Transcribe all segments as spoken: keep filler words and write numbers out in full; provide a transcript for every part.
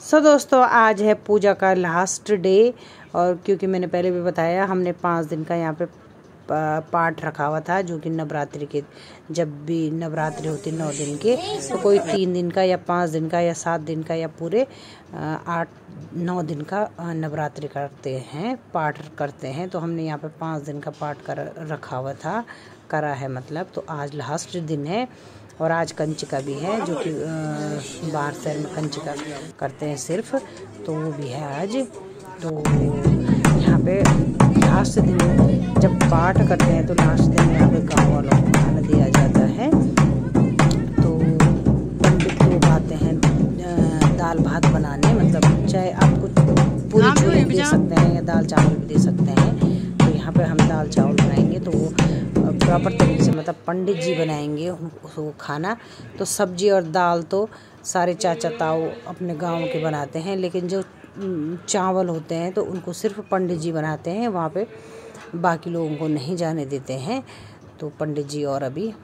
सो so, दोस्तों आज है पूजा का लास्ट डे। और क्योंकि मैंने पहले भी बताया हमने पाँच दिन का यहाँ पे पाठ रखा हुआ था, जो कि नवरात्रि के, जब भी नवरात्रि होती नौ दिन के, तो कोई तीन दिन का या पाँच दिन का या सात दिन का या पूरे आठ नौ दिन का नवरात्रि करते हैं, पाठ करते हैं। तो हमने यहाँ पे पाँच दिन का पाठ कर रखा हुआ था, करा है मतलब। तो आज लास्ट दिन है और आज कंचिका भी है, जो कि बाहर शहर में कंचिका करते हैं सिर्फ, तो वो भी है आज। तो यहाँ पे लास्ट दिन जब पाठ करते हैं तो लास्ट दिन यहाँ पे गाँव वालों को खाना दिया जाता है। तो पंडित लोग आते हैं दाल भात बनाने, मतलब चाहे आप कुछ पूरी छोले भी दे सकते हैं या दाल चावल भी दे सकते हैं। तो यहाँ पे हम दाल चावल बनाएंगे, तो वो प्रॉपर तरीके से मतलब पंडित जी बनाएंगे वो खाना। तो सब्जी और दाल तो सारे चाचा ताऊ अपने गांव के बनाते हैं, लेकिन जो चावल होते हैं तो उनको सिर्फ पंडित जी बनाते हैं, वहाँ पे बाकी लोगों को नहीं जाने देते हैं। तो पंडित जी और अभी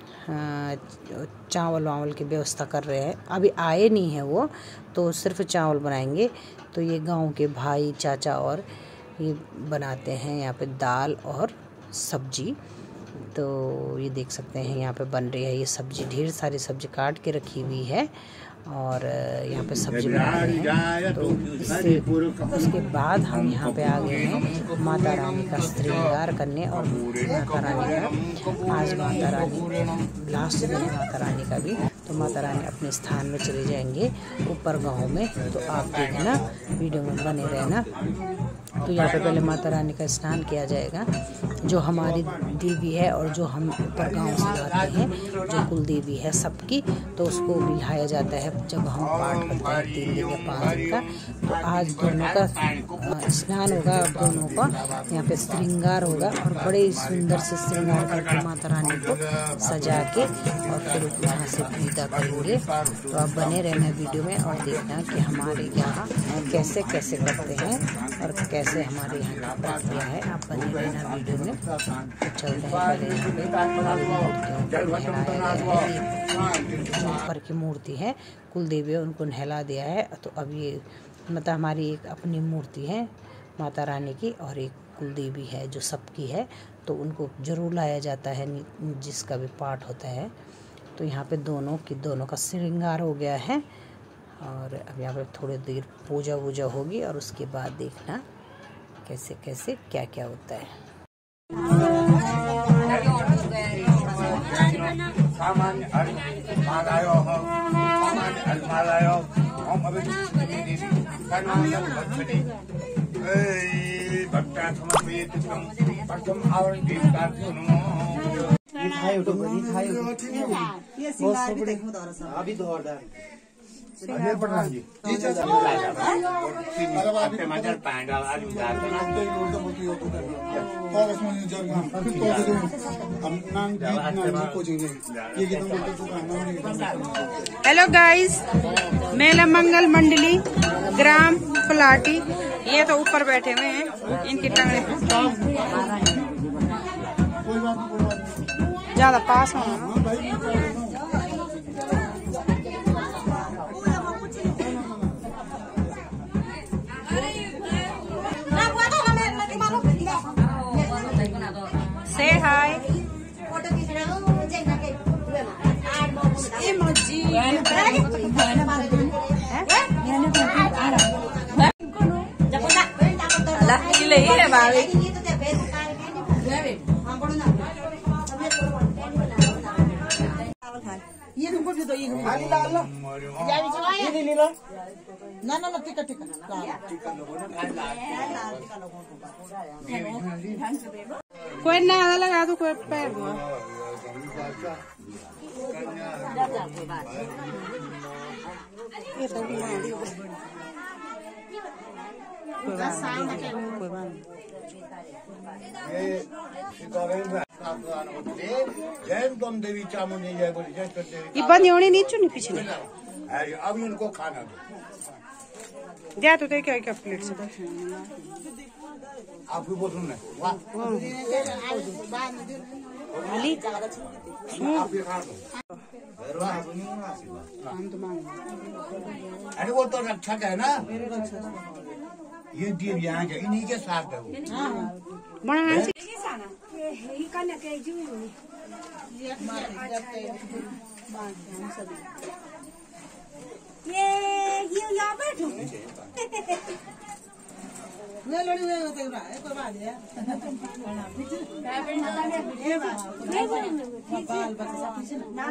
चावल वावल की व्यवस्था कर रहे हैं, अभी आए नहीं हैं वो, तो सिर्फ चावल बनाएंगे। तो ये गांव के भाई चाचा और ये बनाते हैं यहाँ पे दाल और सब्जी। तो ये देख सकते हैं यहाँ पे बन रही है ये सब्जी, ढेर सारी सब्जी काट के रखी हुई है और यहाँ पे सब्जी बना रहे हैं। तो इससे उसके बाद हम यहाँ पे आ गए हैं माता रानी का श्रृंगार करने। और माता रानी का आज माता रानी लास्ट दिन है माता रानी का भी, तो माता रानी अपने स्थान में चले जाएंगे ऊपर गाँव में। तो आप देखना, वीडियो में बने रहना। तो यहाँ पे पहले माता रानी का स्नान किया जाएगा, जो हमारी देवी है और जो हम ऊपर गाँव से आते हैं, जो कुल देवी है सबकी, तो उसको बिल्हाया जाता है जब हम पाठ करते हैं तीन दिन या पाँच दिन का। तो आज दोनों का स्नान होगा और दोनों का यहाँ पे श्रृंगार होगा और बड़े सुंदर से श्रृंगार करके माता रानी को सजा के और फिर यहाँ से विदा करेंगे। तो आप बने रहना वीडियो में और देखना कि हमारे यहाँ कैसे कैसे करते हैं और कैसे हमारे यहाँ का प्रक्रिया है। आप बने रहना वीडियो में। तो चलते हैं पहले यहाँ पे मूर्तियों ऊपर की मूर्ति है कुल देवी, उनको नहला दिया है। तो अब ये मतलब हमारी एक अपनी मूर्ति है माता रानी की और एक कुल देवी है जो सबकी है, तो उनको जरूर लाया जाता है जिसका भी पाठ होता है। तो यहाँ पे दोनों की दोनों का श्रृंगार हो गया है और अब यहाँ पे थोड़ी देर पूजा वूजा होगी और उसके बाद देखना कैसे कैसे क्या क्या होता है। अभी जोरदार हेलो गाइस, मेला मंगल मंडली ग्राम पलाटी, ये तो ऊपर बैठे हुए हैं, इनकी टंगड़ी ज्यादा पास होना। Say hi. Emoji. Lah, gila ya, Bang. ये तुमको भी दो, ये अल्लाह अल्लाह ये नहीं लीला ना ना ना टिका टिका कोई ना लगा दो, कोई पैर ये तो ये बंद होने नहीं चुनी पिछले। अभी उनको खाना दो, जा तो क्या क्या प्लेट से आपको बोल रहा Ali, आप ये खा लो। हम तो मांग। अरे अरे वो तो रक्षा का है ना, ये देव यहाँ के इन्हीं के साथ है वो। ये ये यहाँ बैठो ले लड़ी ले कोई बात है कोई बात है ये बात बाल बच्चा पीछे ना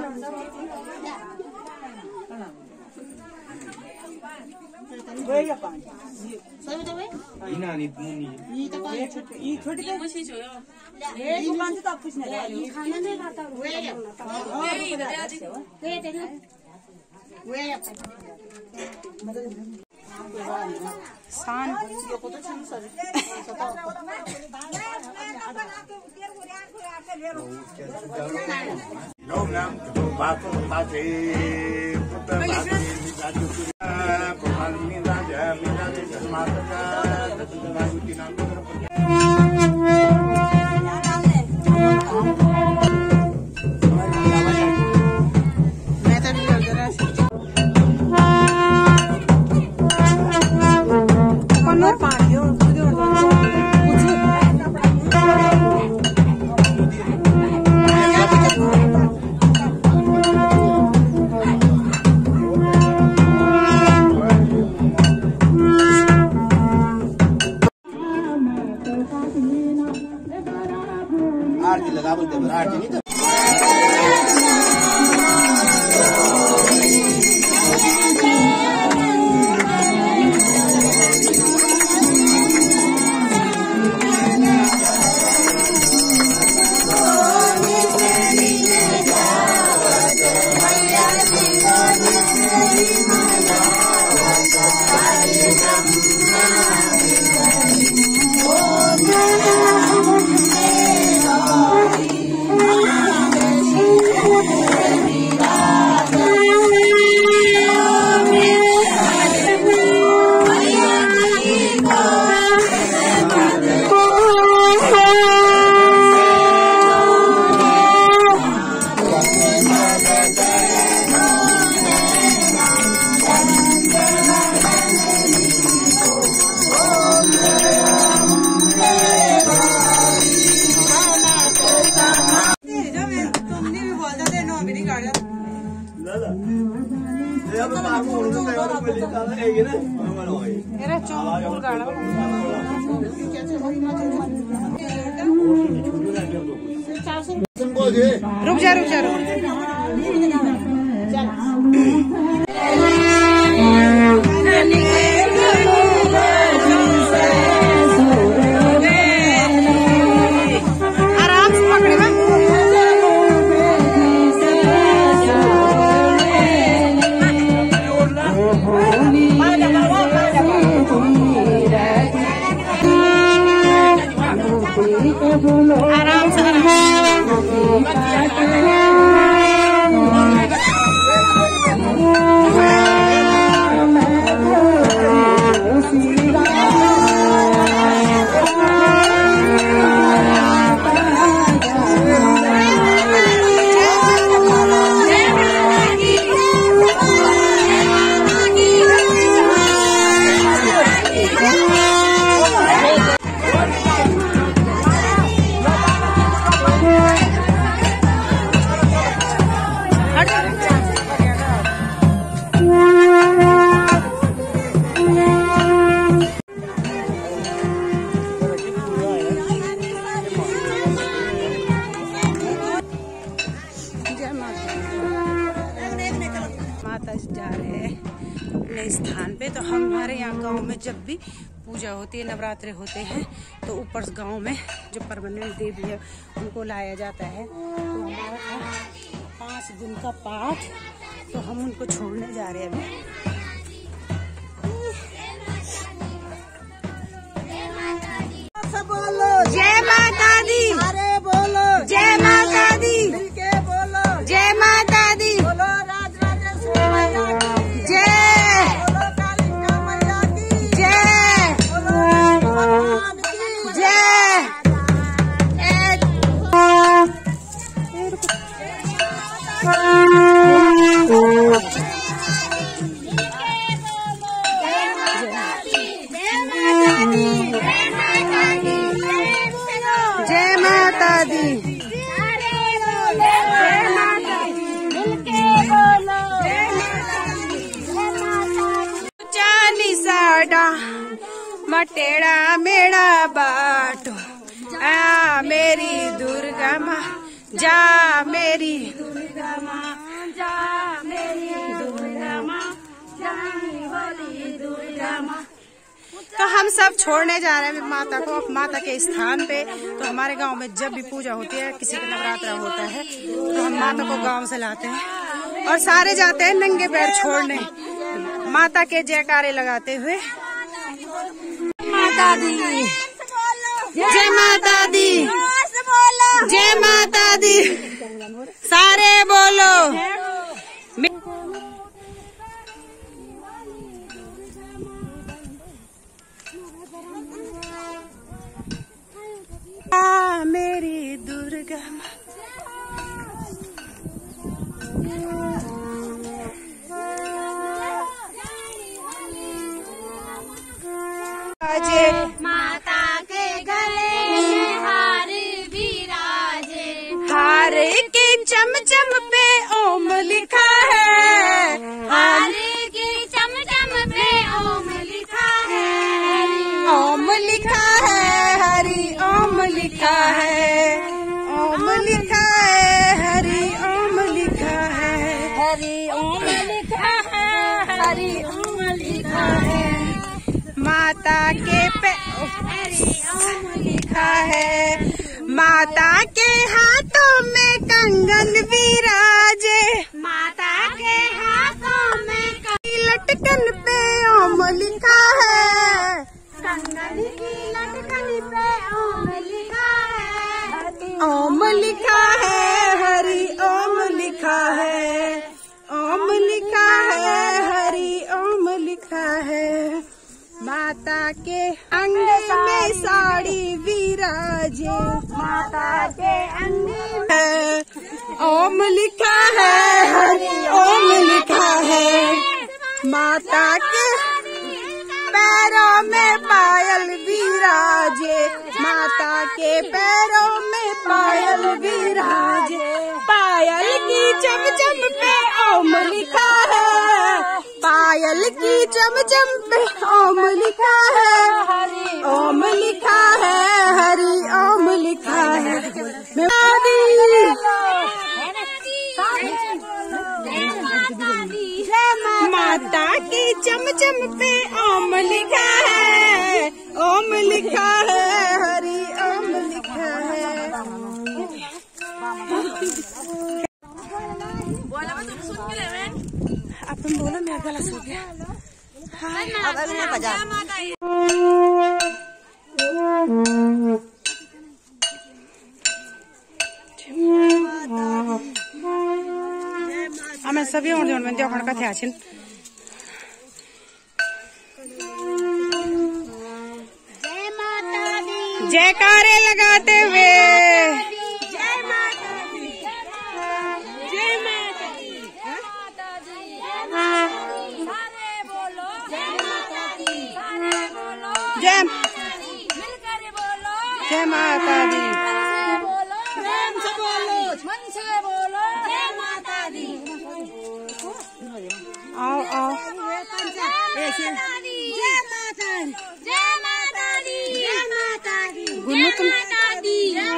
वेगा पानी सही तो वे इना नहीं मुनी ये तो ये छोटी ये छोटी तो मुझे जो ये ये मान तो कुछ नहीं ये खाना नहीं खाता वेगा वे दे दे वे सान ये को तो छन सर नो नाम तो बात बात है पुत्र बात है राजू कुमार मीना जय मीना जय माता का राजू नाम आरती लगा बोलते हैं आरती नहीं तो रुक जा रुक जा रुक आराम से पकड़े आराम से जा रहे हैं अपने स्थान पे। तो हमारे यहाँ गांव में जब भी पूजा होती है, नवरात्रे होते हैं, तो ऊपर गांव में जो परमानेंट देवी है उनको लाया जाता है। तो हमारा था पाँच दिन का पाठ, तो हम उनको छोड़ने जा रहे हैं अभी। बोलो जय माता दी, अरे बोलो जय माता दी, मिलके बोलो जय माता दी, बोलो राज राजेश्वरी मैया की जय, बोलो कालिका मैया की जय, बोलो भगवान की जय। टेढ़ा मेढ़ा बाटो आ मेरी दुर्गा माँ जा मेरी दुर्गा माँ जा मेरी दुर्गा माँ दुर्गा माँ। तो हम सब छोड़ने जा रहे हैं माता को माता के स्थान पे। तो हमारे गांव में जब भी पूजा होती है, किसी का नवरात्रा होता है, तो हम माता को गांव से लाते हैं और सारे जाते हैं नंगे पैर छोड़ने, माता के जयकारे लगाते हुए। माता दी जय माता दी जय माता दी सारे बोलो। आ मेरी दुर्गा माता के गले में हार विराजे, हार के चमचम पे ओम लिखा है, हार के चमचम पे ओम लिखा है, ओम लिखा है हरि ओम लिखा है, ओम लिखा है हरि ओम लिखा है, हरि ओम लिखा है, हरि ओम लिखा है, माता के पे हरि ओम लिखा है, माता के हाथों में कंगन विराजे, माता के हाथों में लटकन पे ओम लिखा है, कंगन की लटकन पे ओम लिखा है, ओम लिखा है हरि ओम लिखा है, ओम लिखा है हरि ओम लिखा है, माता के अंग में साड़ी विराजे, माता के अंग में ओम लिखा है हरि ओम लिखा है, माता के पैरों में पायल विराजे, माता के पैरों में पायल विराजे, पायल की चमचम पे ओम लिखा है, पायल की चमचम पे ओम लिखा है, ओम लिखा है हरि ओम लिखा है। माता के चमचम पे ओम लिखा है, ओम लिखा है हरि ओम लिखा है। अब तुम बोलो, मेरा गला सूख गया। अब अभी मैं बजा हमें सभी और जोन में देखण का थे छिन। जयकारे लगाते हुए जय माता दी, जय माता दी, जय माता दी, जय माता दी, सारे बोलो जय माता दी, सारे बोलो जय मिलकर बोलो जय माता दी, बोलो प्रेम से बोलो, मन से बोलो जय माता दी। आओ आओ जय माता दी, जय माता दी, जय माता दी, जय माता दी, गुन्नू तुम माता दी,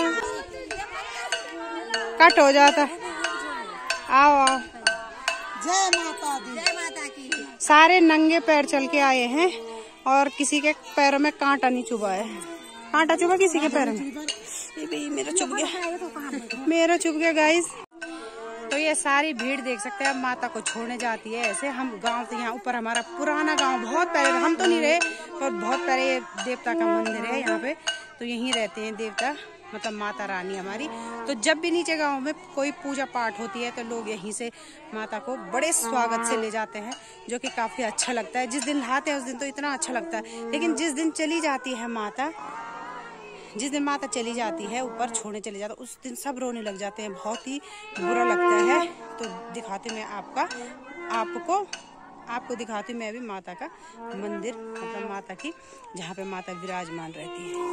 कट हो जाता। आओ आओ जय माता दी, जय माता की। सारे नंगे पैर चल के आए हैं और किसी के पैरों में कांटा नहीं चुभा है। कांटा चुभा किसी के पैरों में? ये भी मेरा चुभ गया, मेरा चुभ गया गाइस। तो ये सारी भीड़ देख सकते हैं, अब माता को छोड़ने जाती है। ऐसे हम गांव से, यहाँ ऊपर हमारा पुराना गांव, बहुत पहले, हम तो नहीं रहे पर बहुत पहले ये देवता का मंदिर है यहाँ पे, तो यहीं रहते हैं देवता, मतलब माता रानी हमारी। तो जब भी नीचे गांव में कोई पूजा पाठ होती है तो लोग यहीं से माता को बड़े स्वागत से ले जाते हैं, जो कि काफी अच्छा लगता है। जिस दिन लाते हैं उस दिन तो इतना अच्छा लगता है, लेकिन जिस दिन चली जाती है माता, जिस दिन माता चली जाती है ऊपर छोड़ने चली जाती है, उस दिन सब रोने लग जाते हैं, बहुत ही बुरा लगता है। तो दिखाती मैं आपका आपको आपको दिखाती मैं अभी माता का मंदिर, मतलब माता की, जहाँ पे माता विराजमान रहती है।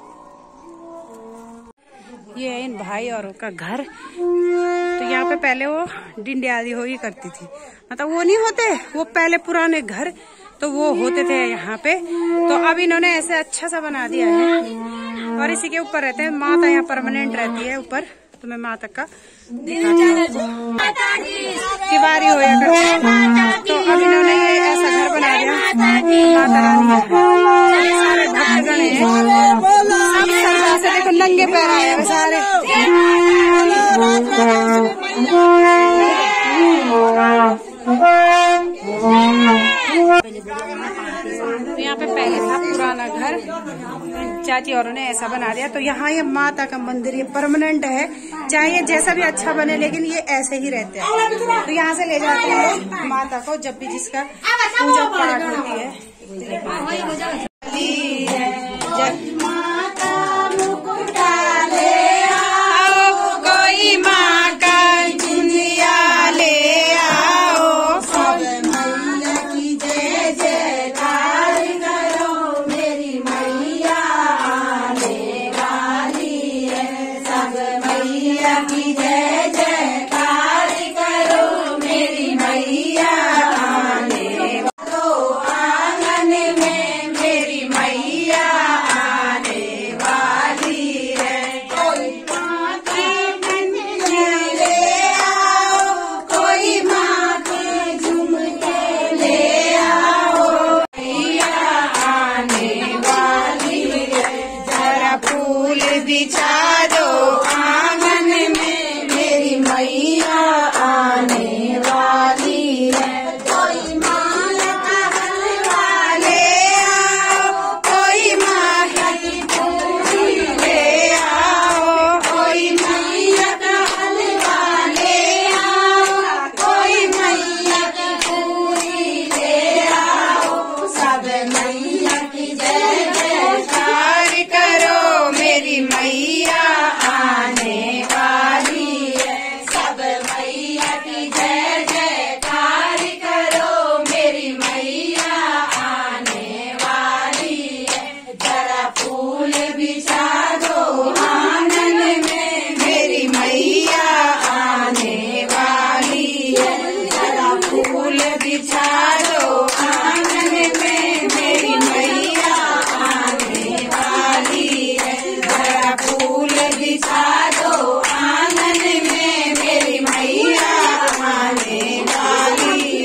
ये है इन भाई और का घर। तो यहाँ पे पहले वो डिंडे आदि हो ही करती थी, मतलब वो नहीं होते, वो पहले पुराने घर तो वो होते थे यहाँ पे। तो अब इन्होंने ऐसे अच्छा सा बना दिया है और इसी के ऊपर रहते हैं। माता यहाँ परमानेंट रहती है ऊपर। तो मैं माता का तिवारी होया करते हैं। तो अब इन्होंने ये ऐसा घर बना दिया। माता रानी सारे भक्तगण हैं, सब सरदार से देखो नंगे पैर आए हैं सारे। तो यहाँ पे पहले था पुराना घर, चाची औरों ने ऐसा बना दिया। तो यहाँ ये माता का मंदिर ये परमानेंट है, चाहे ये जैसा भी अच्छा बने लेकिन ये ऐसे ही रहते हैं। तो यहाँ से ले जाते हैं माता को जब भी जिसका पूजा पाठ होती है। कोई माँ का दुनिया ले आओ, सब मैया की जय जयकार करो, मेरी मैया आने वाली है। सब मैया की जय जयकार करो, मेरी मैया आने वालो, आंगन में मेरी मैया आने वाली है। कोई माँ की ले आओ, कोई माँ की झुमके ले आओ, मैया आने वाली है। जरा फूल बिछा दो आंगन में, मेरी मैया आने वाली है। कोई माँ का हलवा ले आओ, कोई माँ की पूरी ले आओ, कोई मैया का हलवा ले आओ, कोई मैया की पूरी ले आओ। सब मैया की जय जयकार करो, मेरी मैया आने वाली है। सब मैया की जय जयकार करो, मेरी मैया आने वाली है। जरा फूल बिछा दो आंगन में, मेरी मैया आने वाली है। जरा फूल बिछा दो आंगन में, मेरी मैया आने वाली है। जरा फूल बिछा दो आंगन में, मेरी मैया आने वाली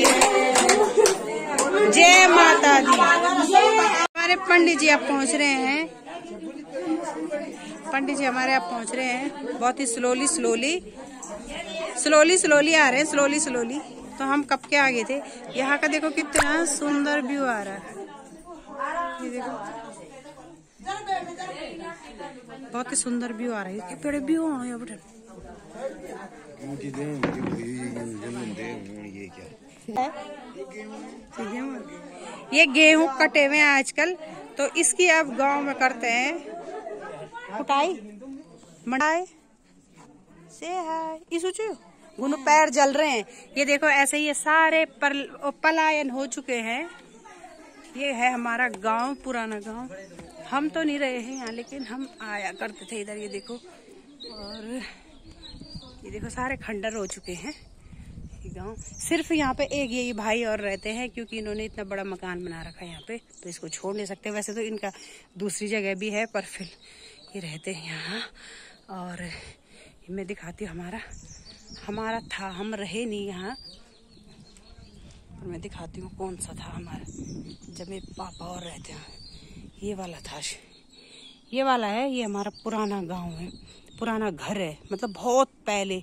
है। जय माता दी। हमारे पंडित जी अब पहुंच रहे हैं। पंडित जी हमारे अब पहुंच रहे हैं। बहुत ही स्लोली स्लोली स्लोली स्लोली आ रहे हैं, स्लोली स्लोली। तो हम कब के आगे थे। यहाँ का देखो कितना सुंदर व्यू आ रहा है। ये देखो बहुत ही सुंदर व्यू आ रहा है। बड़े व्यू आ रहे हैं। ये गेहूं कटे हुए हैं आजकल, तो इसकी अब गांव में करते हैं कुटाई मंडाई से है। ये सोचो गुनो पैर जल रहे हैं। ये देखो ऐसे ही ये सारे पर, पलायन हो चुके हैं। ये है हमारा गांव, पुराना गांव। हम तो नहीं रहे हैं यहाँ, लेकिन हम आया करते थे इधर। ये देखो, और ये देखो सारे खंडर हो चुके हैं ये गांव। सिर्फ यहाँ पे एक यही भाई और रहते हैं, क्योंकि इन्होंने इतना बड़ा मकान बना रखा है यहाँ पे, तो इसको छोड़ नहीं सकते। वैसे तो इनका दूसरी जगह भी है, पर फिर ये रहते हैं यहाँ। और मैं दिखाती हूँ हमारा हमारा था, हम रहे नहीं यहाँ। और मैं दिखाती हूँ कौन सा था हमारा, जब मेरे पापा और रहते हैं। ये वाला था, ये वाला है। ये हमारा पुराना गांव है, पुराना घर है, मतलब बहुत पहले।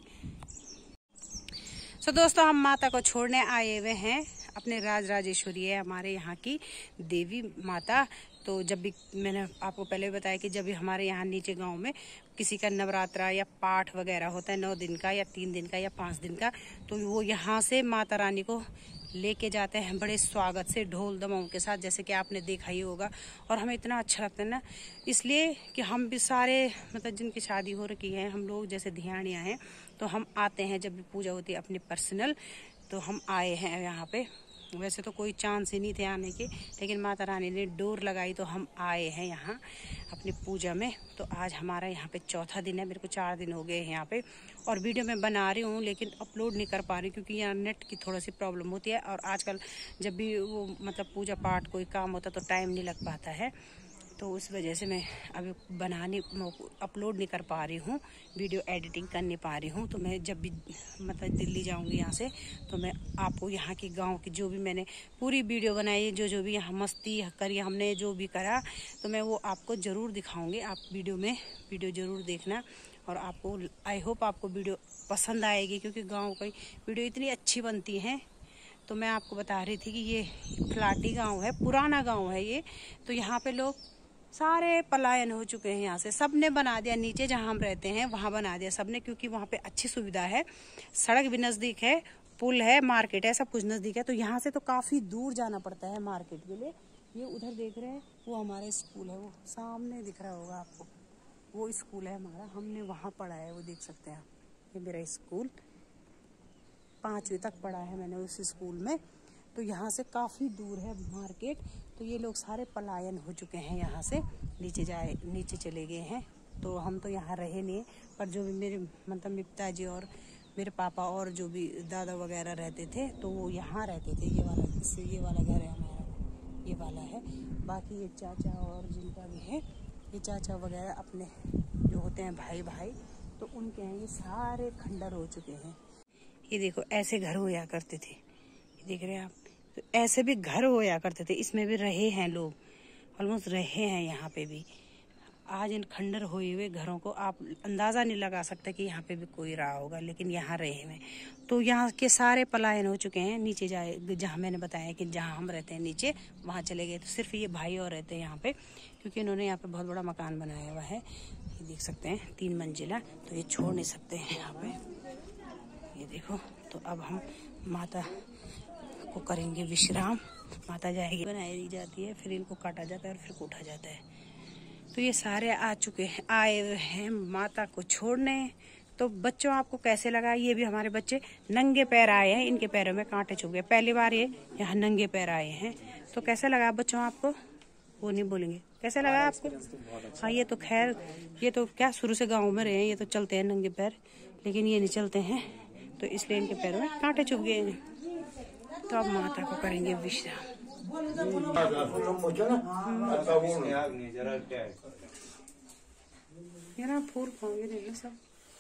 सो दोस्तों, हम माता को छोड़ने आए हुए हैं। अपने राज राजेश्वरी है हमारे यहाँ की देवी माता। तो जब भी, मैंने आपको पहले बताया कि जब भी हमारे यहाँ नीचे गांव में किसी का नवरात्रा या पाठ वगैरह होता है, नौ दिन का या तीन दिन का या पाँच दिन का, तो वो यहाँ से माता रानी को लेके जाते हैं बड़े स्वागत से, ढोल दमाओं के साथ, जैसे कि आपने देखा ही होगा। और हमें इतना अच्छा लगता है ना, इसलिए कि हम भी सारे, मतलब जिनकी शादी हो रखी है, हम लोग जैसे धियानियाँ हैं, तो हम आते हैं जब भी पूजा होती है अपनी पर्सनल। तो हम आए हैं यहाँ पे वैसे तो कोई चांस ही नहीं थे आने के, लेकिन माता रानी ने डोर लगाई तो हम आए हैं यहाँ अपनी पूजा में। तो आज हमारा यहाँ पे चौथा दिन है, मेरे को चार दिन हो गए हैं यहाँ पे। और वीडियो मैं बना रही हूँ लेकिन अपलोड नहीं कर पा रही क्योंकि यहाँ नेट की थोड़ी सी प्रॉब्लम होती है। और आजकल जब भी वो मतलब पूजा पाठ कोई काम होता तो टाइम नहीं लग पाता है, तो उस वजह से मैं अभी बनाने अपलोड नहीं कर पा रही हूँ, वीडियो एडिटिंग कर नहीं पा रही हूँ। तो मैं जब भी मतलब दिल्ली जाऊँगी यहाँ से तो मैं आपको यहाँ की गांव की जो भी मैंने पूरी वीडियो बनाई, जो जो भी यहाँ मस्ती करी हमने, जो भी करा, तो मैं वो आपको ज़रूर दिखाऊँगी। आप वीडियो में वीडियो ज़रूर देखना और आपको आई होप आपको वीडियो पसंद आएगी क्योंकि गाँव की वीडियो इतनी अच्छी बनती हैं। तो मैं आपको बता रही थी कि ये खलाटी गाँव है, पुराना गाँव है ये। तो यहाँ पे लोग सारे पलायन हो चुके हैं यहाँ से, सबने बना दिया नीचे जहाँ हम रहते हैं वहाँ बना दिया सबने, क्योंकि वहाँ पे अच्छी सुविधा है, सड़क भी नज़दीक है, पुल है, मार्केट है, सब कुछ नज़दीक है। तो यहाँ से तो काफ़ी दूर जाना पड़ता है मार्केट के लिए। ये उधर देख रहे हैं वो हमारा स्कूल है, वो सामने दिख रहा होगा आपको, वो स्कूल है हमारा, हमने वहाँ पढ़ा है, वो देख सकते हैं आप। ये मेरा स्कूल पाँचवीं तक पढ़ा है मैंने उस स्कूल में। तो यहाँ से काफ़ी दूर है मार्केट। तो ये लोग सारे पलायन हो चुके हैं यहाँ से, नीचे जाए नीचे चले गए हैं। तो हम तो यहाँ रहे नहीं, पर जो भी मेरे मतलब मेरे पिताजी और मेरे पापा और जो भी दादा वगैरह रहते थे तो वो यहाँ रहते थे। ये वाला इससे ये वाला घर है हमारा, ये वाला है। बाकी ये चाचा और जिनका भी है, ये चाचा वगैरह अपने जो होते हैं भाई भाई, तो उनके हैं, ये सारे खंडर हो चुके हैं। ये देखो ऐसे घर होया करते थे, देख रहे हैं आप, तो ऐसे भी घर होया करते थे, इसमें भी रहे हैं लोग, ऑलमोस्ट रहे हैं यहाँ पे भी। आज इन खंडर हुए हुए घरों को आप अंदाज़ा नहीं लगा सकते कि यहाँ पे भी कोई रहा होगा, लेकिन यहाँ रहे हुए। तो यहाँ के सारे पलायन हो चुके हैं, नीचे जाए जहाँ मैंने बताया कि जहाँ हम रहते हैं नीचे वहाँ चले गए। तो सिर्फ ये भाई और रहते हैं यहाँ पे, क्योंकि इन्होंने यहाँ पे बहुत बड़ा मकान बनाया हुआ है, ये देख सकते हैं तीन मंजिला। तो ये छोड़ नहीं सकते हैं यहाँ पे, ये देखो। तो अब हम माता को करेंगे विश्राम, माता जाएगी, बनाई जाती है, फिर इनको काटा जाता है और फिर कूटा जाता है। तो ये सारे आ चुके हैं, आए हैं माता को छोड़ने। तो बच्चों आपको कैसे लगा? ये भी हमारे बच्चे नंगे पैर आए हैं, इनके पैरों में कांटे चुभ गए, पहली बार ये यहाँ नंगे पैर आए हैं। तो कैसा लगा बच्चों आपको? वो नहीं बोलेंगे, कैसा लगा आपको? हाँ, ये तो खैर ये तो क्या शुरू से गाँव में रहे हैं, ये तो चलते हैं नंगे पैर, लेकिन ये नहीं चलते हैं, तो इसलिए इनके पैरों में कांटे चुभ गए हैं। तो अब माता को करेंगे विश्राम। यार फूल खाओगे नहीं सब,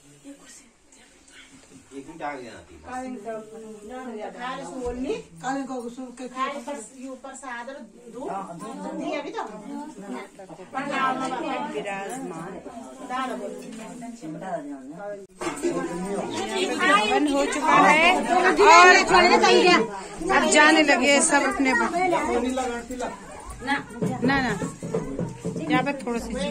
बंद हो चुका है और अब जाने लगे सब अपने ना ना ना यहाँ पे थोड़ा सी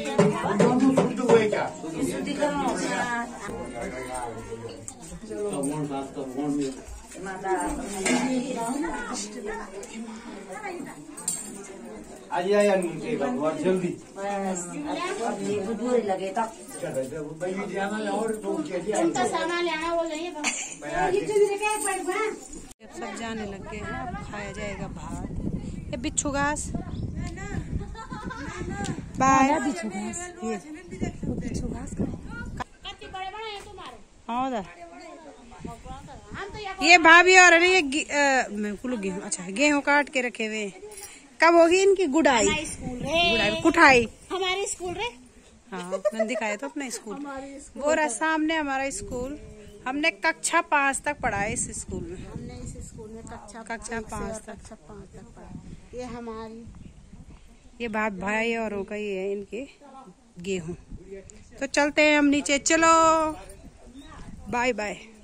आज आया जल्दी लगे तक सब जाने लग गए हैं। अब खाया जाएगा भात, ये बिच्छू घास, बाय बिच्छू घास, ये बिच्छू घास हाँ, ये भाभी और ये गेहूँ, अच्छा गेहूँ काट के रखे हुए। कब होगी इनकी गुड़ाई? गुड़ाई कुठाई हमारे स्कूल रे। हाँ, मैंने दिखाया तो अपना स्कूल, वो रहा सामने हमारा स्कूल। हमने कक्षा पाँच तक पढ़ा है इस स्कूल में, हमने इस स्कूल में कक्षा कक्षा पाँच तक कक्षा पाँच तक पढ़ा। ये हमारी ये बाप भाई औरों का ये है इनके गेहूं। तो चलते हैं हम नीचे, चलो बाय बाय।